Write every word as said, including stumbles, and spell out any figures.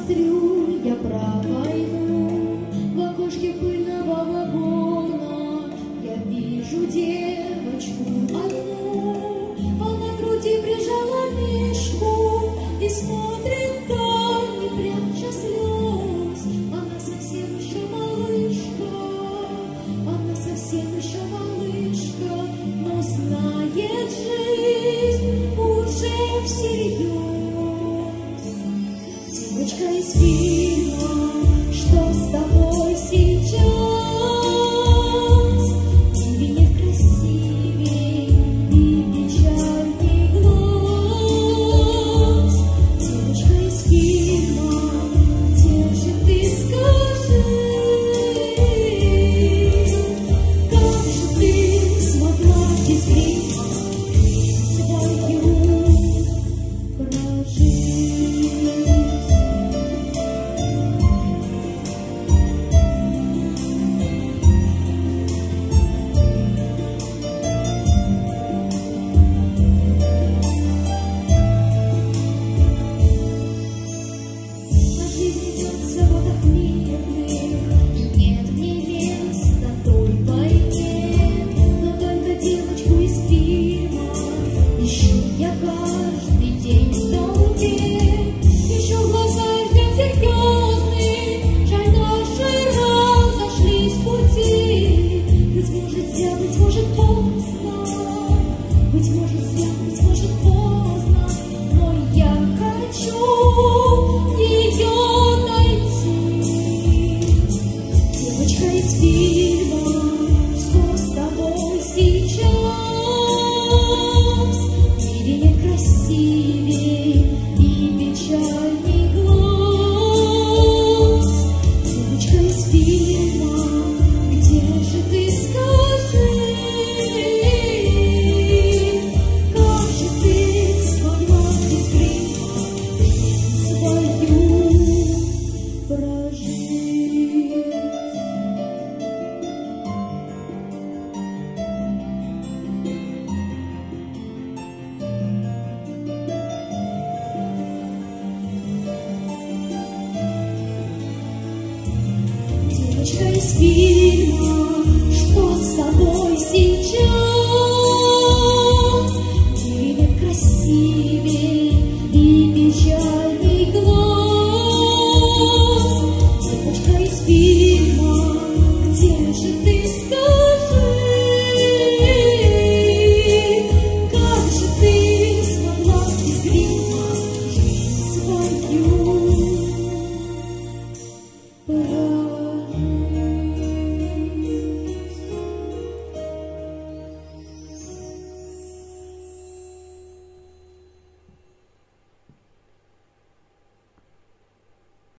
смотрю я про войну, в окошке пыльного вагона я вижу девочку одну. Она к груди прижала мишку и смотрит там, не пряча слез. Она совсем еще малышка, она совсем еще малышка, но знает жизнь уже всерьез. Девочка из фильма, что с тобой сейчас? Тебе нет красивей и печальный глаз. Девочка из фильма, где же ты, скажи? Как же ты смогла без грима свою прожить? Быть может, зря, быть может, поздно, но я хочу ее найти. Девочка из фильма, что с тобой сейчас? Или нет красивей и печальный глаз? Девочка из фильма, где же ты, скажи? Девочка из фильма.